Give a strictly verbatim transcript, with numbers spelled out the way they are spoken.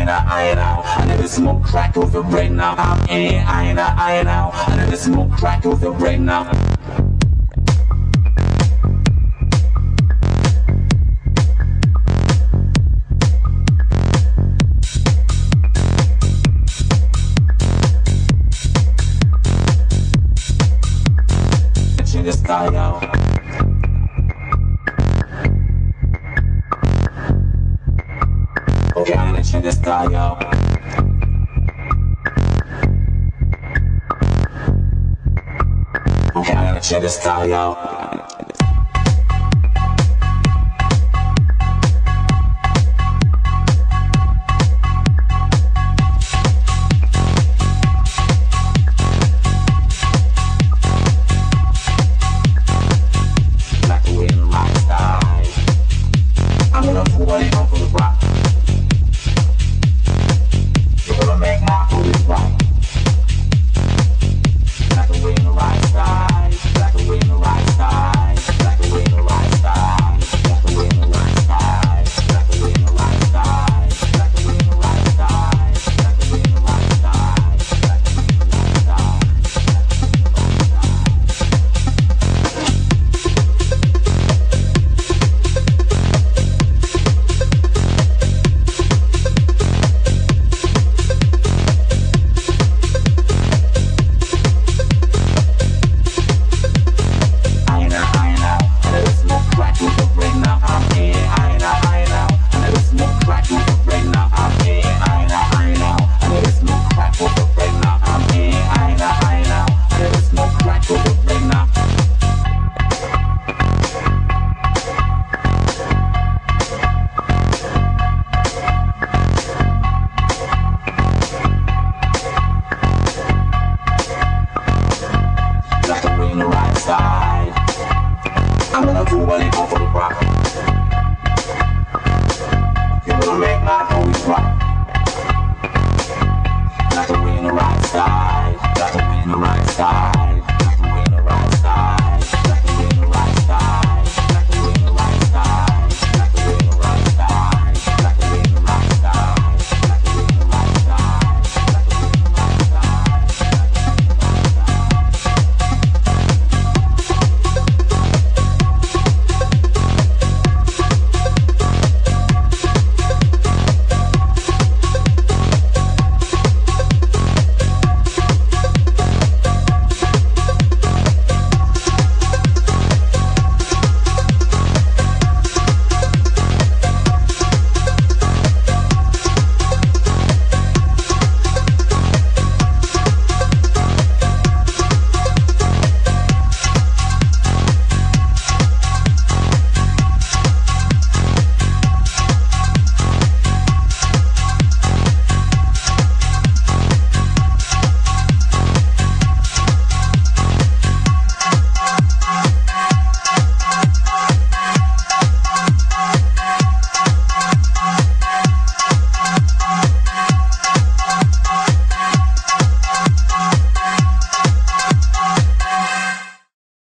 know, I know. I never smoke crack with your brain now. I'm in, I know, I know. I never smoke crack with your brain now. The style. Okay, I'm gonna change the style. Okay, I'm gonna change the style. I'm gonna do what it go for the rock. You will make my always rock. Got to win the right side. Got to win the right side.